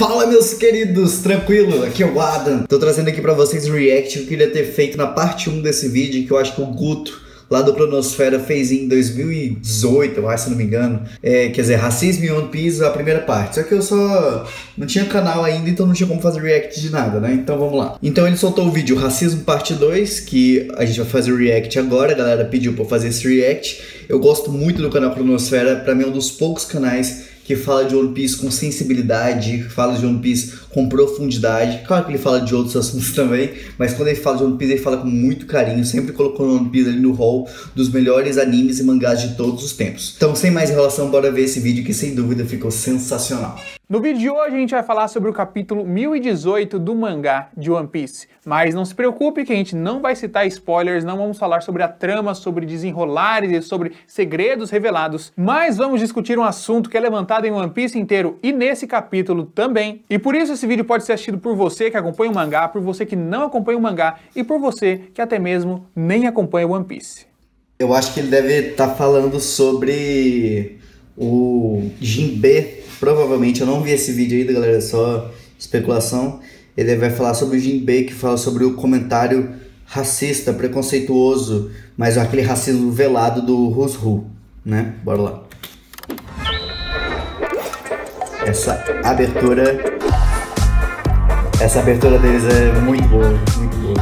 Fala, meus queridos, tranquilo? Aqui é o Adam. Tô trazendo aqui pra vocês o react que eu queria ter feito na parte 1 desse vídeo, que eu acho que o Guto, lá do Cronosfera, fez em 2018, eu acho, se não me engano. Quer dizer, Racismo em One Piece, a primeira parte. Só que eu só não tinha canal ainda, então não tinha como fazer react de nada, né? Então vamos lá. Então ele soltou o vídeo Racismo Parte 2, que a gente vai fazer o react agora. A galera pediu pra eu fazer esse react. Eu gosto muito do canal Cronosfera, pra mim é um dos poucos canais que fala de One Piece com sensibilidade, fala de One Piece com profundidade. Claro que ele fala de outros assuntos também, mas quando ele fala de One Piece, ele fala com muito carinho, sempre colocou One Piece ali no hall dos melhores animes e mangás de todos os tempos. Então, sem mais enrolação, bora ver esse vídeo que sem dúvida ficou sensacional. No vídeo de hoje a gente vai falar sobre o capítulo 1018 do mangá de One Piece. Mas não se preocupe que a gente não vai citar spoilers, não vamos falar sobre a trama, sobre desenrolares e sobre segredos revelados, mas vamos discutir um assunto que é levantado em One Piece inteiro e nesse capítulo também. E por isso esse vídeo pode ser assistido por você que acompanha o mangá, por você que não acompanha o mangá e por você que até mesmo nem acompanha o One Piece. Eu acho que ele deve estar falando sobre o Jinbe. Provavelmente, eu não vi esse vídeo ainda, galera, é só especulação. Ele vai falar sobre o Jinbe, que fala sobre o comentário racista, preconceituoso, mas aquele racismo velado do Who's Who, né? Bora lá. Essa abertura deles é muito boa, muito boa.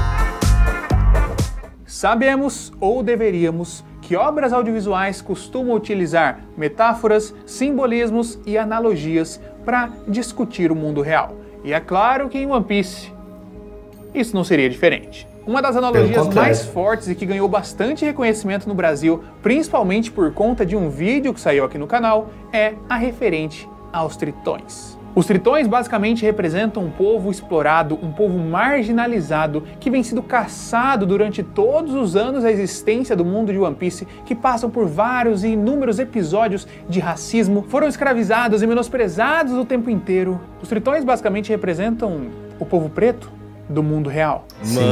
Sabemos, ou deveríamos, que obras audiovisuais costumam utilizar metáforas, simbolismos e analogias para discutir o mundo real. E é claro que em One Piece isso não seria diferente. Uma das analogias mais fortes e que ganhou bastante reconhecimento no Brasil, principalmente por conta de um vídeo que saiu aqui no canal, é a referente aos tritões. Os tritões basicamente representam um povo explorado, um povo marginalizado, que vem sendo caçado durante todos os anos da existência do mundo de One Piece, que passam por vários e inúmeros episódios de racismo, foram escravizados e menosprezados o tempo inteiro. Os tritões basicamente representam o povo preto do mundo real.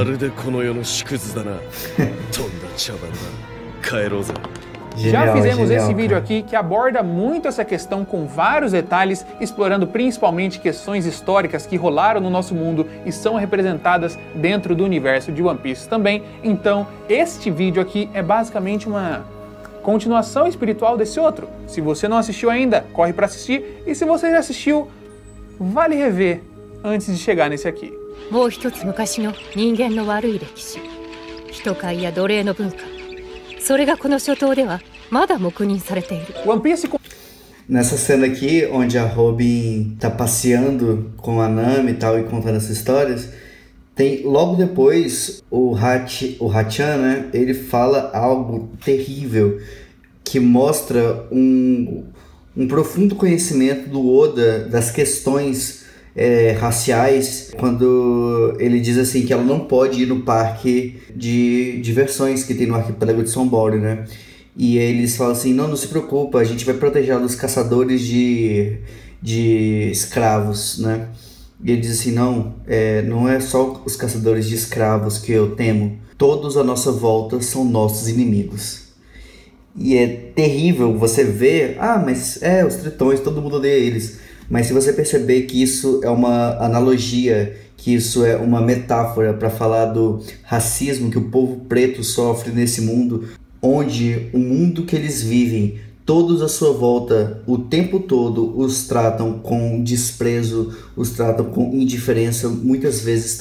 Já fizemos esse vídeo aqui que aborda muito essa questão com vários detalhes, explorando principalmente questões históricas que rolaram no nosso mundo e são representadas dentro do universo de One Piece também. Então, este vídeo aqui é basicamente uma continuação espiritual desse outro. Se você não assistiu ainda, corre para assistir, e se você já assistiu, vale rever antes de chegar nesse aqui. One Piece. Nessa cena aqui, onde a Robin tá passeando com a Nami e tal, e contando essas histórias, tem logo depois o Hachan, né? Ele fala algo terrível que mostra um profundo conhecimento do Oda das questões raciais, quando ele diz assim que ela não pode ir no parque de diversões que tem no arquipélago de Sombori, né? E eles falam assim, não se preocupa, a gente vai proteger dos caçadores de escravos, né? E ele diz assim, não é só os caçadores de escravos que eu temo, todos à nossa volta são nossos inimigos. E é terrível você ver, mas os tritões, todo mundo odeia eles. Mas se você perceber que isso é uma analogia, que isso é uma metáfora para falar do racismo que o povo preto sofre nesse mundo, onde o mundo que eles vivem, todos à sua volta, o tempo todo, os tratam com desprezo, os tratam com indiferença, muitas vezes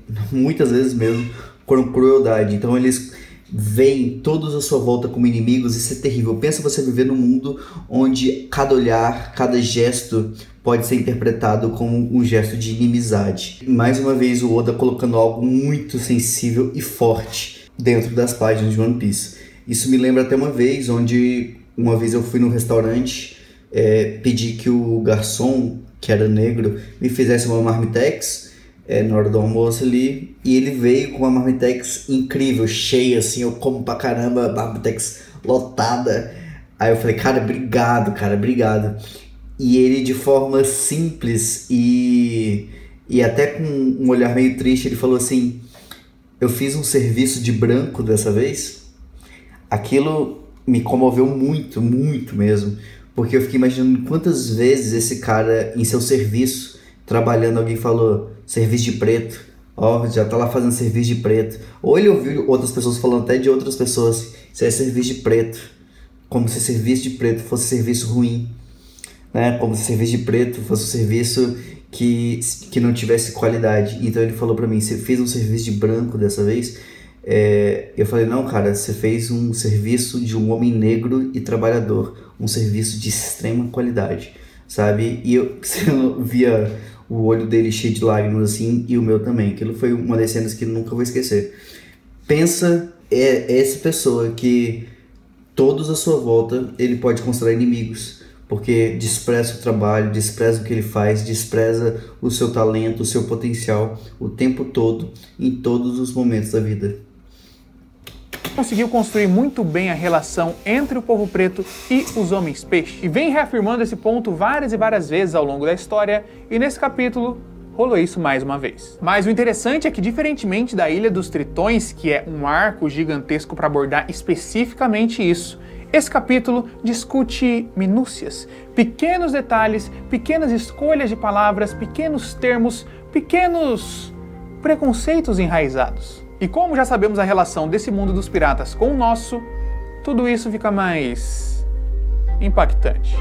mesmo, com crueldade. Então eles veem todos à sua volta como inimigos. Isso é terrível. Pensa você viver num mundo onde cada olhar, cada gesto pode ser interpretado como um gesto de inimizade. Mais uma vez o Oda colocando algo muito sensível e forte dentro das páginas de One Piece. Isso me lembra até uma vez eu fui num restaurante, pedi que o garçom, que era negro, me fizesse uma marmitex na hora do almoço ali, e ele veio com uma marmitex incrível, cheia assim, eu como pra caramba, marmitex lotada. Aí eu falei, cara, obrigado. E ele, de forma simples e até com um olhar meio triste, ele falou assim, eu fiz um serviço de branco dessa vez. Aquilo me comoveu muito, muito mesmo, porque eu fiquei imaginando quantas vezes esse cara, em seu serviço, trabalhando, alguém falou serviço de preto, ó, já tá lá fazendo serviço de preto. Ou ele ouviu outras pessoas falando até de outras pessoas, isso é serviço de preto, como se serviço de preto fosse serviço ruim, né? Como se serviço de preto fosse um serviço que não tivesse qualidade. Então ele falou pra mim, você fez um serviço de branco dessa vez? Eu falei, não, cara, você fez um serviço de um homem negro e trabalhador, um serviço de extrema qualidade, sabe? E você via o olho dele cheio de lágrimas assim, e o meu também. Aquilo foi uma das cenas que eu nunca vou esquecer. Pensa, essa pessoa que todos à sua volta ele pode considerar inimigos, porque despreza o trabalho, despreza o que ele faz, despreza o seu talento, o seu potencial, o tempo todo, em todos os momentos da vida. Conseguiu construir muito bem a relação entre o povo preto e os homens peixe, e vem reafirmando esse ponto várias e várias vezes ao longo da história, e nesse capítulo rolou isso mais uma vez. Mas o interessante é que, diferentemente da Ilha dos Tritões, que é um arco gigantesco para abordar especificamente isso, esse capítulo discute minúcias, pequenos detalhes, pequenas escolhas de palavras, pequenos termos, pequenos preconceitos enraizados. E como já sabemos a relação desse mundo dos piratas com o nosso, tudo isso fica mais impactante.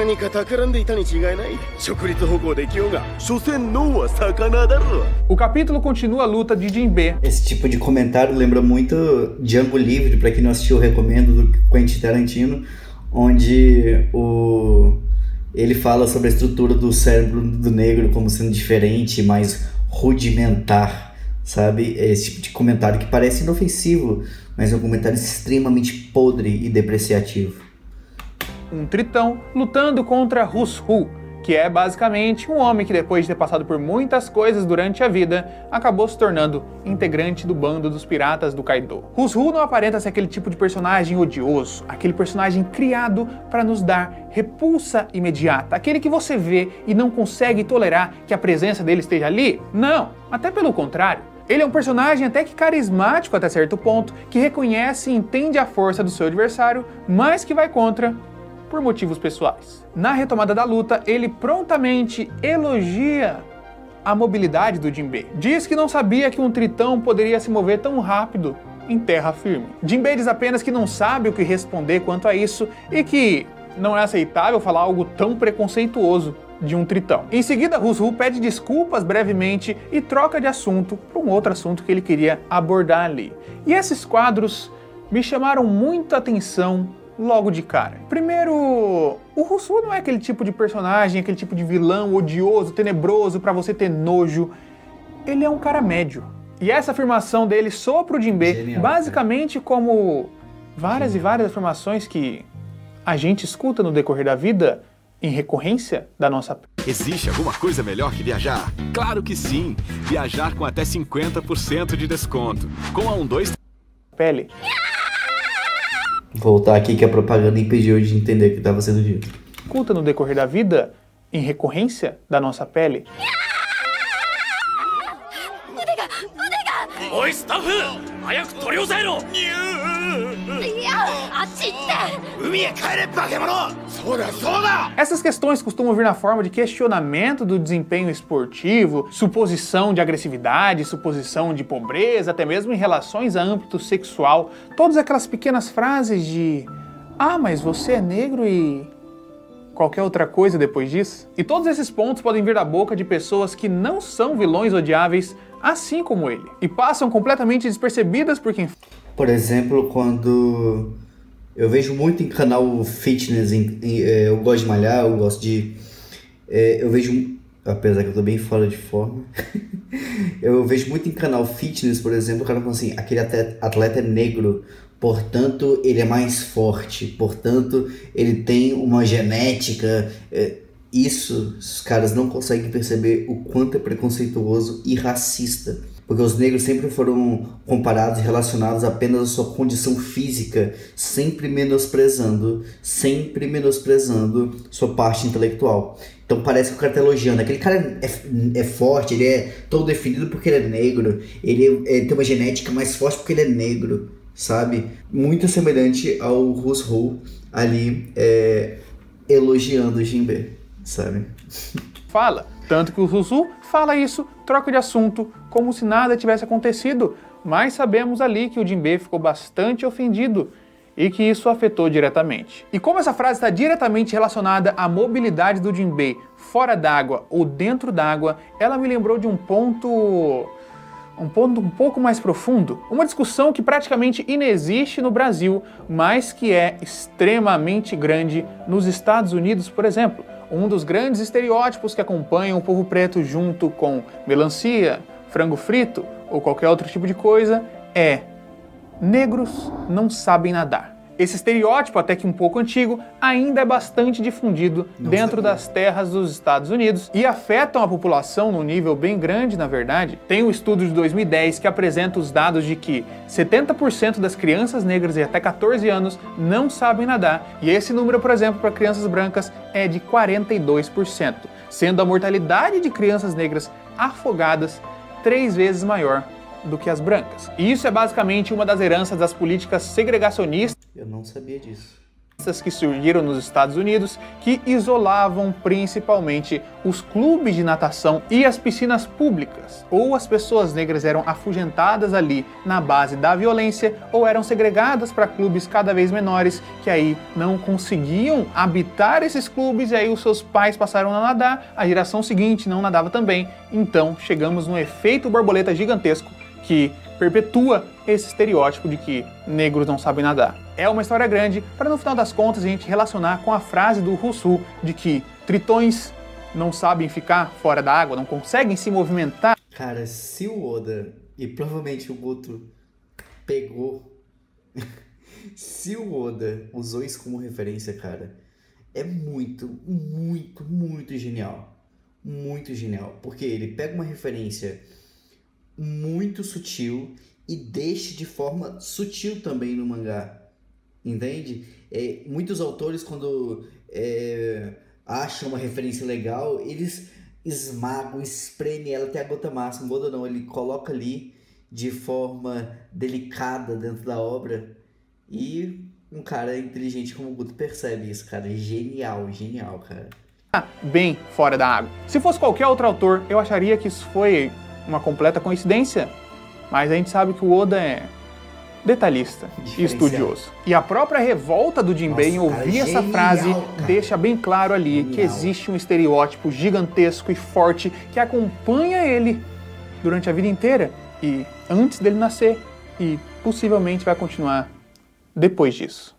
O capítulo continua a luta de Jinbe. Esse tipo de comentário lembra muito Django Livre, para quem não assistiu, eu recomendo, do Quentin Tarantino, onde ele fala sobre a estrutura do cérebro do negro como sendo diferente, mais rudimentar, sabe? É esse tipo de comentário que parece inofensivo, mas é um comentário extremamente podre e depreciativo. Um tritão lutando contra Hus-Hu, que é basicamente um homem que, depois de ter passado por muitas coisas durante a vida, acabou se tornando integrante do bando dos piratas do Kaido. Hus-Hu não aparenta ser aquele tipo de personagem odioso, aquele personagem criado para nos dar repulsa imediata, aquele que você vê e não consegue tolerar que a presença dele esteja ali. Não, até pelo contrário. Ele é um personagem até que carismático até certo ponto, que reconhece e entende a força do seu adversário, mas que vai contra por motivos pessoais. Na retomada da luta, ele prontamente elogia a mobilidade do Jinbe. Diz que não sabia que um tritão poderia se mover tão rápido em terra firme. Jinbe diz apenas que não sabe o que responder quanto a isso e que não é aceitável falar algo tão preconceituoso de um tritão. Em seguida, Hus-Hu pede desculpas brevemente e troca de assunto para um outro assunto que ele queria abordar ali. E esses quadros me chamaram muita atenção logo de cara. Primeiro, o Hus-Hu não é aquele tipo de personagem, aquele tipo de vilão odioso, tenebroso, pra você ter nojo. Ele é um cara médio. E essa afirmação dele soa pro Jinbe, genial, basicamente como várias e várias afirmações que a gente escuta no decorrer da vida em recorrência da nossa... Existe alguma coisa melhor que viajar? Claro que sim! Viajar com até 50% de desconto. Com a 12... Pele. Voltar aqui que a propaganda impediu de entender o que estava sendo dito. Escuta no decorrer da vida em recorrência da nossa pele. Oi, staff! Essas questões costumam vir na forma de questionamento do desempenho esportivo, suposição de agressividade, suposição de pobreza, até mesmo em relações a âmbito sexual. Todas aquelas pequenas frases de "Ah, mas você é negro e..." qualquer outra coisa depois disso. E todos esses pontos podem vir da boca de pessoas que não são vilões odiáveis, assim como ele, e passam completamente despercebidas por quem... Por exemplo, quando eu vejo muito em canal fitness, eu gosto de malhar, eu gosto de... eu vejo, apesar que eu tô bem fora de forma, eu vejo muito em canal fitness, por exemplo, o cara fala assim, aquele atleta é negro, portanto ele é mais forte, portanto ele tem uma genética... Isso, os caras não conseguem perceber o quanto é preconceituoso e racista. Porque os negros sempre foram comparados e relacionados apenas à sua condição física, sempre menosprezando sua parte intelectual. Então parece que o cara tá elogiando. Aquele cara é forte, ele é todo definido porque ele é negro, ele tem uma genética mais forte porque ele é negro, sabe? Muito semelhante ao Hus-Hu ali elogiando o Jinbe. Sabe? Fala, Tanto que o Zuzu fala isso, troca de assunto, como se nada tivesse acontecido, mas sabemos ali que o Jinbei ficou bastante ofendido e que isso afetou diretamente. E como essa frase está diretamente relacionada à mobilidade do Jinbei fora d'água ou dentro d'água, ela me lembrou de um ponto um pouco mais profundo, uma discussão que praticamente inexiste no Brasil, mas que é extremamente grande nos Estados Unidos, por exemplo. Um dos grandes estereótipos que acompanham o povo preto junto com melancia, frango frito ou qualquer outro tipo de coisa é: negros não sabem nadar. Esse estereótipo, até que um pouco antigo, ainda é bastante difundido dentro das terras dos Estados Unidos e afetam a população num nível bem grande, na verdade. Tem um estudo de 2010 que apresenta os dados de que 70% das crianças negras e até 14 anos não sabem nadar, e esse número, por exemplo, para crianças brancas é de 42%, sendo a mortalidade de crianças negras afogadas 3 vezes maior do que as brancas. E isso é basicamente uma das heranças das políticas segregacionistas. Eu não sabia disso. Que surgiram nos Estados Unidos, que isolavam principalmente os clubes de natação e as piscinas públicas. Ou as pessoas negras eram afugentadas ali na base da violência, ou eram segregadas para clubes cada vez menores, que aí não conseguiam habitar esses clubes, e aí os seus pais passaram a nadar, a geração seguinte não nadava também. Então chegamos num efeito borboleta gigantesco que perpetua esse estereótipo de que negros não sabem nadar. É uma história grande para, no final das contas, a gente relacionar com a frase do Rousseau de que tritões não sabem ficar fora da água, não conseguem se movimentar. Cara, se o Oda, e provavelmente o Guto pegou, se o Oda usou isso como referência, cara, é muito, muito, muito genial. Muito genial. Porque ele pega uma referência muito sutil e deixa de forma sutil também no mangá, entende? Muitos autores, quando acham uma referência legal, eles esmagam, espremem ela até a gota máxima. O Oda não, ele coloca ali de forma delicada dentro da obra, e um cara inteligente como o Guto percebe isso, cara. Genial, genial, cara. Bem fora da água. Se fosse qualquer outro autor, eu acharia que isso foi uma completa coincidência, mas a gente sabe que o Oda é detalhista e estudioso. E a própria revolta do Jinbei em ouvir essa frase deixa bem claro ali que existe um estereótipo gigantesco e forte que acompanha ele durante a vida inteira e antes dele nascer, e possivelmente vai continuar depois disso.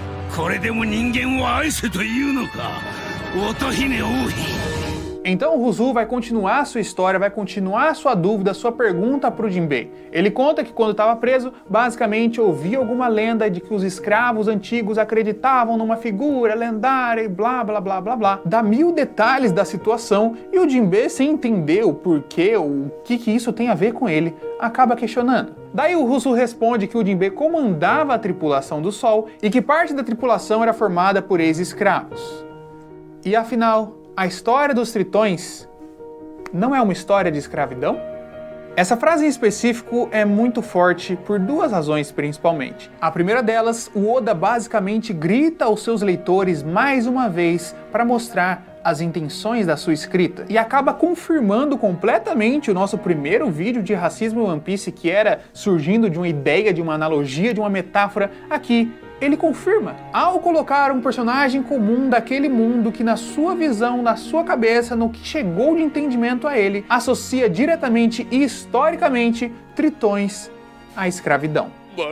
Então o Rousseau vai continuar a sua história, vai continuar a sua dúvida, a sua pergunta para o Jinbei. Ele conta que quando estava preso, basicamente ouvia alguma lenda de que os escravos antigos acreditavam numa figura lendária e blá blá blá blá blá. Dá 1000 detalhes da situação e o Jinbei, sem entender o porquê, o que isso tem a ver com ele, acaba questionando. Daí o Rousseau responde que o Jinbei comandava a tripulação do Sol e que parte da tripulação era formada por ex-escravos. E afinal, a história dos tritões não é uma história de escravidão? Essa frase em específico é muito forte por 2 razões principalmente. A primeira delas, o Oda basicamente grita aos seus leitores mais uma vez para mostrar as intenções da sua escrita e acaba confirmando completamente o nosso primeiro vídeo de racismo em One Piece, que era surgindo de uma ideia, de uma analogia, de uma metáfora. Aqui ele confirma, ao colocar um personagem comum daquele mundo que, na sua visão, na sua cabeça, no que chegou de entendimento a ele, associa diretamente e historicamente tritões à escravidão.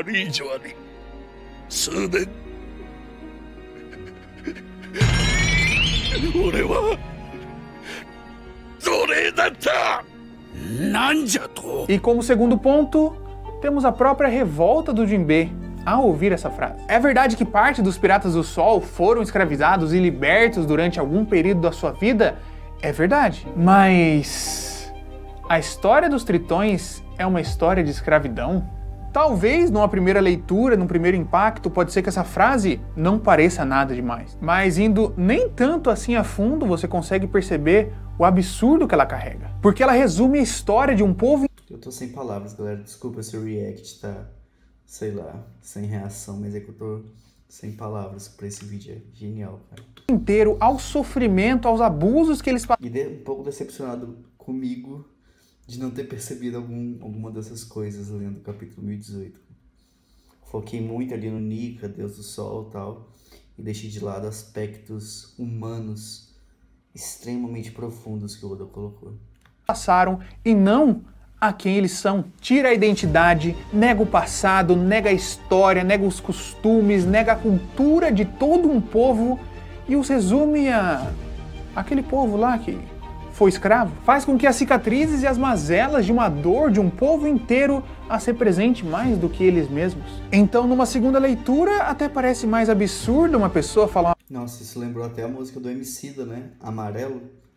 E como segundo ponto, temos a própria revolta do Jinbei ao ouvir essa frase. É verdade que parte dos Piratas do Sol foram escravizados e libertos durante algum período da sua vida? É verdade. Mas a história dos tritões é uma história de escravidão? Talvez, numa primeira leitura, num primeiro impacto, pode ser que essa frase não pareça nada demais. Mas indo nem tanto assim a fundo, você consegue perceber o absurdo que ela carrega. Porque ela resume a história de um povo... Eu tô sem palavras, galera. Desculpa se o react tá, sei lá, sem reação, mas é que eu tô Sem palavras pra esse vídeo, é genial, cara. Inteiro ao sofrimento, aos abusos que eles E um pouco decepcionado comigo de não ter percebido alguma dessas coisas lendo o capítulo 1018. Foquei muito ali no Nika, Deus do Sol e tal, e deixei de lado aspectos humanos extremamente profundos que o Oda colocou. Passaram e não a quem eles são. Tira a identidade, nega o passado, nega a história, nega os costumes, nega a cultura de todo um povo e os resume a aquele povo lá que foi escravo. Faz com que as cicatrizes e as mazelas de uma dor de um povo inteiro as represente mais do que eles mesmos. Então, numa segunda leitura, até parece mais absurdo uma pessoa falar... Nossa, isso lembrou até a música do Emicida, né? Amarelo,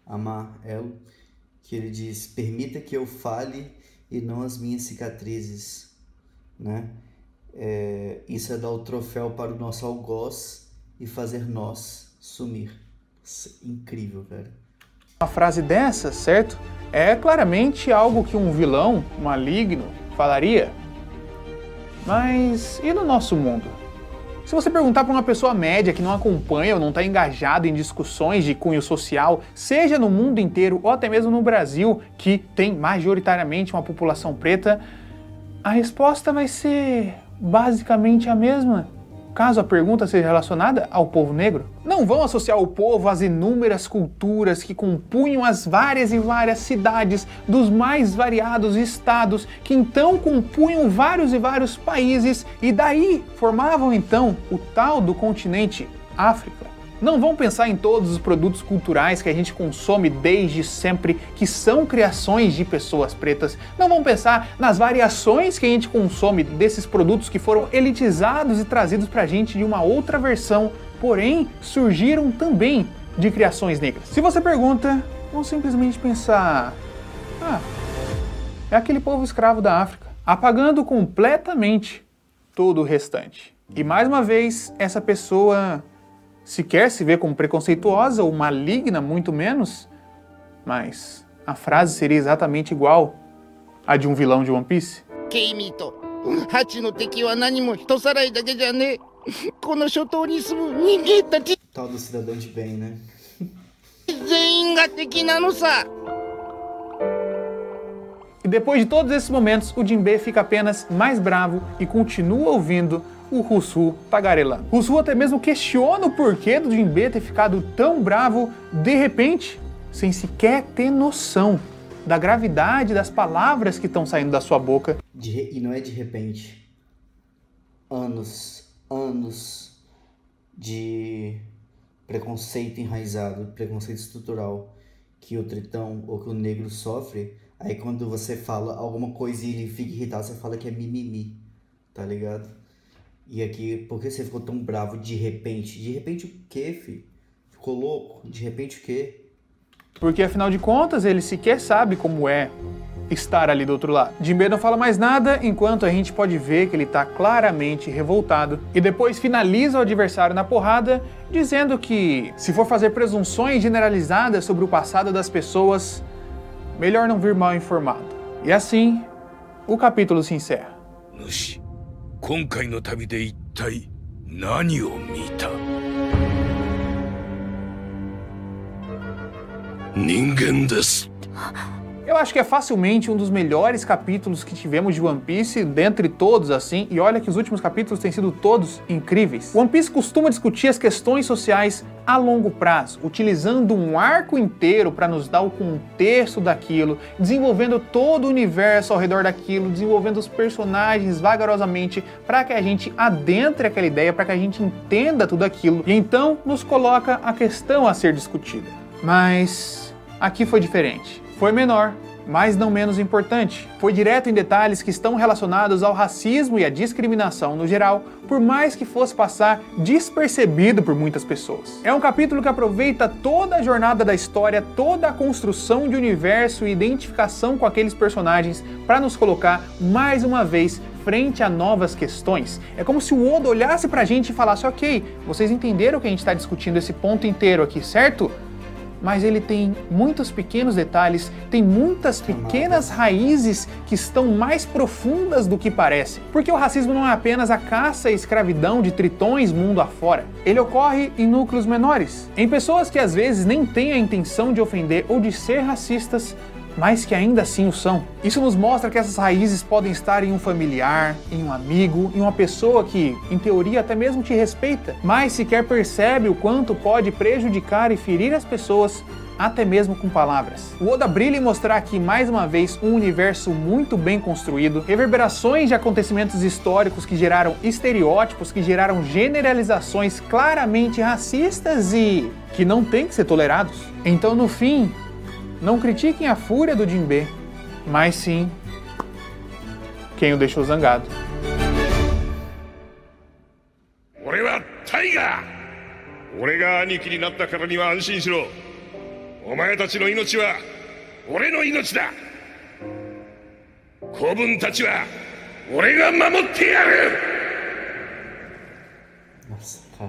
que ele diz: permita que eu fale e não as minhas cicatrizes, né? Isso é dar o troféu para o nosso algoz e fazer nós sumir. Isso é incrível, cara. Uma frase dessa, certo? É claramente algo que um vilão maligno falaria. Mas e no nosso mundo? Se você perguntar para uma pessoa média que não acompanha ou não está engajado em discussões de cunho social, seja no mundo inteiro ou até mesmo no Brasil, que tem majoritariamente uma população preta, a resposta vai ser basicamente a mesma, caso a pergunta seja relacionada ao povo negro. Não vão associar o povo às inúmeras culturas que compunham as várias e várias cidades dos mais variados estados, que então compunham vários e vários países e daí formavam então o tal do continente África. Não vão pensar em todos os produtos culturais que a gente consome desde sempre, que são criações de pessoas pretas. Não vão pensar nas variações que a gente consome desses produtos que foram elitizados e trazidos pra gente de uma outra versão, porém surgiram também de criações negras. Se você pergunta, vão simplesmente pensar: é aquele povo escravo da África, apagando completamente todo o restante. E mais uma vez, essa pessoa sequer se vê como preconceituosa ou maligna, muito menos, mas a frase seria exatamente igual à de um vilão de One Piece. Tal do cidadão de bem, né? E depois de todos esses momentos, o Jinbe fica apenas mais bravo e continua ouvindo o Rusu tagarelando. Rusu até mesmo questiona o porquê do Jinbe ter ficado tão bravo de repente, sem sequer ter noção da gravidade das palavras que estão saindo da sua boca. E não é de repente. Anos de preconceito enraizado, preconceito estrutural que o tritão ou que o negro sofre. Aí quando você fala alguma coisa e ele fica irritado, você fala que é mimimi, tá ligado? E aqui, por que você ficou tão bravo de repente? De repente o quê, filho? Ficou louco? De repente o quê? Porque afinal de contas, ele sequer sabe como é estar ali do outro lado. Jinbe não fala mais nada, enquanto a gente pode ver que ele está claramente revoltado. E depois finaliza o adversário na porrada, dizendo que se for fazer presunções generalizadas sobre o passado das pessoas, melhor não vir mal informado. E assim, o capítulo se encerra. Eu acho que é facilmente um dos melhores capítulos que tivemos de One Piece, dentre todos assim, e olha que os últimos capítulos têm sido todos incríveis. One Piece costuma discutir as questões sociais a longo prazo, utilizando um arco inteiro para nos dar o contexto daquilo, desenvolvendo todo o universo ao redor daquilo, desenvolvendo os personagens vagarosamente para que a gente adentre aquela ideia, para que a gente entenda tudo aquilo, e então nos coloca a questão a ser discutida. Mas aqui foi diferente. Foi menor, mas não menos importante. Foi direto em detalhes que estão relacionados ao racismo e à discriminação no geral, por mais que fosse passar despercebido por muitas pessoas. É um capítulo que aproveita toda a jornada da história, toda a construção de universo e identificação com aqueles personagens para nos colocar mais uma vez frente a novas questões. É como se o Oda olhasse pra gente e falasse: ok, vocês entenderam que a gente está discutindo esse ponto inteiro aqui, certo? mas ele tem muitos pequenos detalhes, tem muitas pequenas raízes que estão mais profundas do que parece. Porque o racismo não é apenas a caça e escravidão de tritões mundo afora. Ele ocorre em núcleos menores, em pessoas que às vezes nem têm a intenção de ofender ou de ser racistas, mas que ainda assim o são. Isso nos mostra que essas raízes podem estar em um familiar, em um amigo, em uma pessoa que, em teoria, até mesmo te respeita, mas sequer percebe o quanto pode prejudicar e ferir as pessoas, até mesmo com palavras. O Oda brilha em mostrar aqui, mais uma vez, um universo muito bem construído, reverberações de acontecimentos históricos que geraram estereótipos, que geraram generalizações claramente racistas e que não têm que ser tolerados. Então, no fim, não critiquem a fúria do Jinbe, mas sim quem o deixou zangado. Nossa, cara.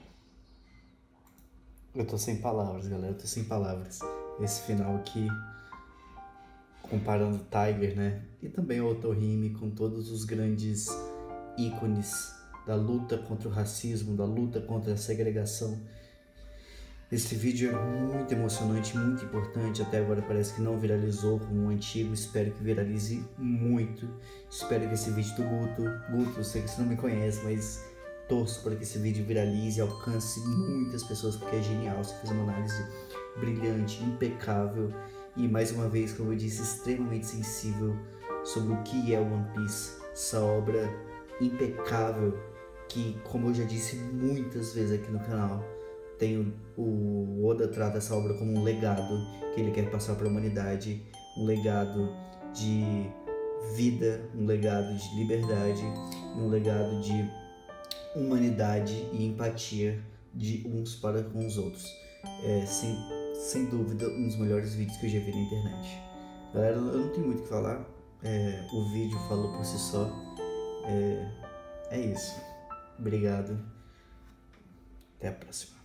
Eu tô sem palavras, galera. Eu tô sem palavras. Esse final aqui, comparando Tiger, né? E também o Otohime com todos os grandes ícones da luta contra o racismo, da luta contra a segregação. Esse vídeo é muito emocionante, muito importante. Até agora parece que não viralizou como o antigo. Espero que viralize muito. Espero que esse vídeo do Guto, eu sei que você não me conhece, mas torço para que esse vídeo viralize e alcance muitas pessoas, porque é genial. Você fez uma análise brilhante, impecável e, mais uma vez, como eu disse, extremamente sensível sobre o que é One Piece. Essa obra impecável que, como eu já disse muitas vezes aqui no canal, o Oda trata essa obra como um legado que ele quer passar para a humanidade, um legado de vida, um legado de liberdade, um legado de humanidade e empatia de uns para com os outros. Sem dúvida, um dos melhores vídeos que eu já vi na internet. Galera, eu não tenho muito o que falar, o vídeo falou por si só. É isso. Obrigado. Até a próxima.